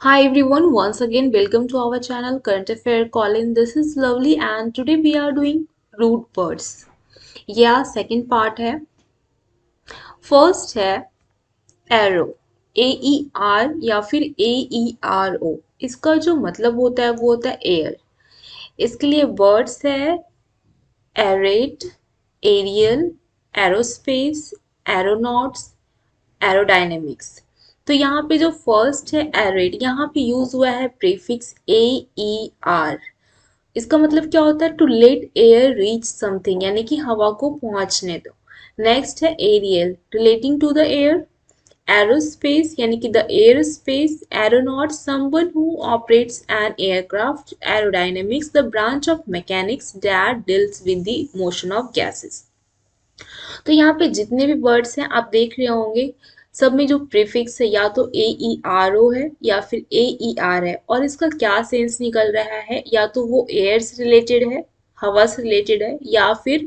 Hi everyone, once again welcome to our channel Current Affair Colin. This is Lovely and today we are doing root words. यह second part है. First है aero, AER या फिर AERO. इसका जो मतलब होता है वो होता है एयर. इसके लिए वर्ड्स है aerate, aerial, aerospace, aeronauts, aerodynamics. तो यहाँ पे जो फर्स्ट है एरेट, यहाँ पे यूज हुआ है प्रीफिक्स AER. इसका मतलब क्या होता है? To let air reach something, यानी कि हवा को पहुंचने दो. नेक्स्ट है aerial, relating to the air. Aerospace यानी कि the air space. Aeronaut, someone who operates an aircraft. Aerodynamics, the branch of mechanics that deals with the motion of gases. तो यहाँ पे जितने भी वर्ड्स हैं आप देख रहे होंगे, सब में जो प्रीफिक्स है या तो AERO है या फिर AER है. और इसका क्या सेंस निकल रहा है? या तो वो एयर से रिलेटेड है, हवा से रिलेटेड है, या फिर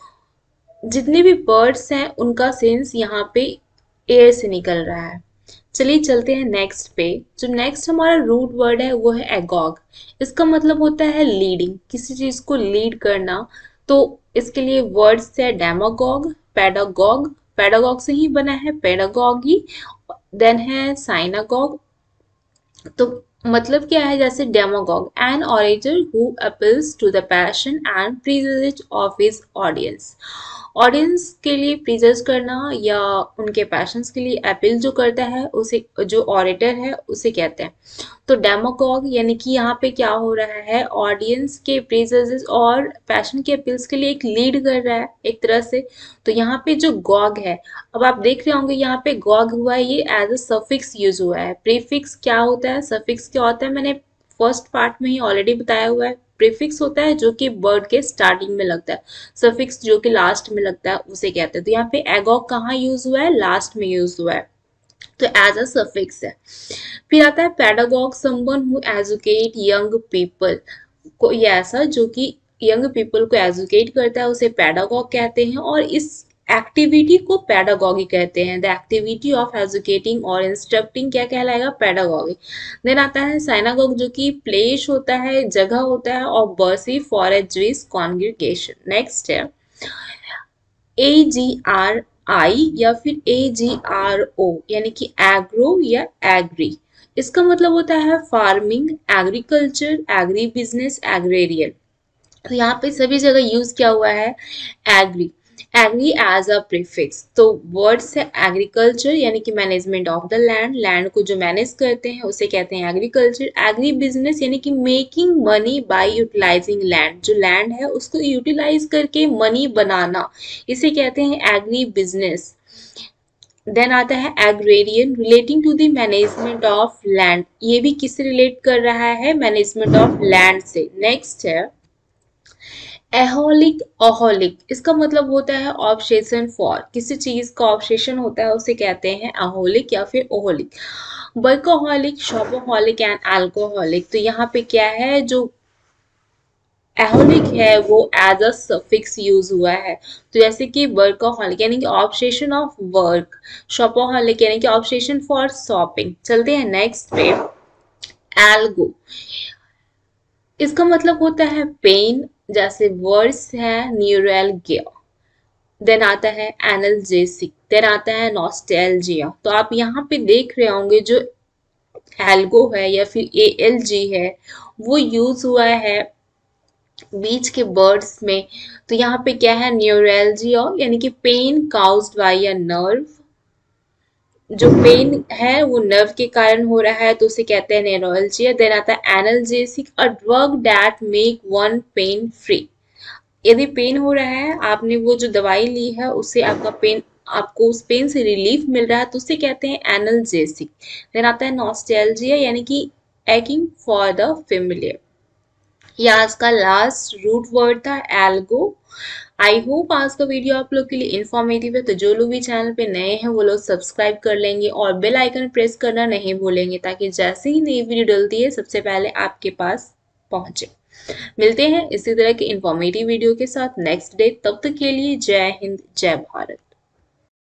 जितने भी वर्ड्स हैं उनका सेंस यहाँ पे एयर से निकल रहा है. चलिए चलते हैं नेक्स्ट पे. जो नेक्स्ट हमारा रूट वर्ड है वो है एगॉग. इसका मतलब होता है लीडिंग, किसी चीज को लीड करना. तो इसके लिए वर्ड्स है डेमागॉग, पेडागॉग, पेडागॉग से ही बना है पेडागॉगी. देन है साइनागॉग. तो मतलब क्या है? जैसे demagogue, an orator who appeals to the passion and prejudice of his audience. Audience के लिए प्रिजर्व करना या उनके पैशंस के लिए अपील जो करता है उसे, जो ऑरेटर है उसे कहते हैं. तो डेमागॉग यानी कि यहाँ पे क्या हो रहा है? ऑडियंस के प्रिजर्व और पैशन के अपील्स के लिए एक लीड कर रहा है एक तरह से. तो यहाँ पे जो गॉग है, अब आप देख रहे होंगे यहाँ पे गॉग हुआ है, ये एज अ सफिक्स यूज हुआ है. प्रीफिक्स क्या होता है, सफिक्स क्या होता है, मैंने फर्स्ट पार्ट में ही ऑलरेडी बताया हुआ है. प्रीफिक्स होता है जो कि वर्ड के स्टार्टिंग में लगता है. सफिक्स जो कि लास्ट में लगता है उसे कहते हैं. तो यहाँ पे एगॉग कहाँ यूज हुआ है? लास्ट में यूज हुआ है, तो एज अ सफिक्स है. फिर आता है pedagogue, someone who educate young people. कोई ऐसा जो कि यंग पीपल को एजुकेट करता है उसे पेडागॉग कहते हैं. और इस एक्टिविटी को पेडागॉगी कहते हैं. द एक्टिविटी ऑफ एजुकेटिंग और इंस्ट्रक्टिंग क्या कहलाएगा? पेडागॉगी. देन आता है साइनागॉग, जो कि प्लेस होता है, जगह होता है of worship for a Jewish congregation. Next है AGRI या फिर AGRO यानी कि एग्रो या एग्री. इसका मतलब होता है farming, agriculture, agri business, agrarian. तो यहाँ पे सभी जगह यूज किया हुआ है agri. Agri as a prefix. तो वर्ड्स है एग्रीकल्चर यानी कि management of the land. Land को जो मैनेज करते हैं उसे कहते हैं एग्रीकल्चर. एग्री बिजनेस यानी कि making money by utilizing land. जो लैंड है उसको यूटिलाइज करके मनी बनाना, इसे कहते हैं एग्री बिजनेस. देन आता है agrarian, relating to the management of land. ये भी किससे रिलेट कर रहा है? मैनेजमेंट ऑफ लैंड से. नेक्स्ट है एहोलिक, ओहोलिक. इसका मतलब होता है ऑब्सेशन फॉर. किसी चीज का ऑब्सेशन होता है उसे कहते हैं अहोलिक या फिर oholic. Workaholic, shopaholic and alcoholic. तो यहाँ पे क्या है? जो एहोलिक है वो एज अ सफिक्स यूज हुआ है. तो जैसे कि वर्कोहॉलिक यानी कि ऑब्सेशन ऑफ वर्क. शॉपोहॉलिक यानी कि ऑब्सेशन फॉर शॉपिंग. चलते हैं नेक्स्ट पे. एल्गो, इसका मतलब होता है पेन. जैसे वर्ड्स है न्यूरैल्गिया. देन आता है एनाल्जेसिक. देन आता है नॉस्टैल्जिया. तो आप यहाँ पे देख रहे होंगे जो एल्गो है या फिर ALG है वो यूज हुआ है बीच के वर्ड्स में. तो यहाँ पे क्या है? न्यूरैल्जिया यानी कि pain caused by a nerve. जो पेन है वो नर्व के कारण हो रहा है तो उसे कहते हैं नेरोल्जिया. देन आता है analgesic, a drug that make one pain free. यदि पेन हो रहा है, आपने वो जो दवाई ली है उससे आपका पेन, आपको उस पेन से रिलीफ मिल रहा है तो उसे कहते हैं एनाल्जेसिक. देन आता है नॉस्टैल्जिया यानी कि एकिंग फॉर द फेमिलियर. ये आज का लास्ट रूट वर्ड था एल्गो. आई होप आज का वीडियो आप लोग के लिए इन्फॉर्मेटिव है. तो जो लोग भी चैनल पे नए हैं वो लोग सब्सक्राइब कर लेंगे और बेल आइकन प्रेस करना नहीं भूलेंगे ताकि जैसे ही नई वीडियो डलती है सबसे पहले आपके पास पहुंचे. मिलते हैं इसी तरह के इन्फॉर्मेटिव वीडियो के साथ नेक्स्ट डे. तब तक के लिए जय हिंद, जय भारत.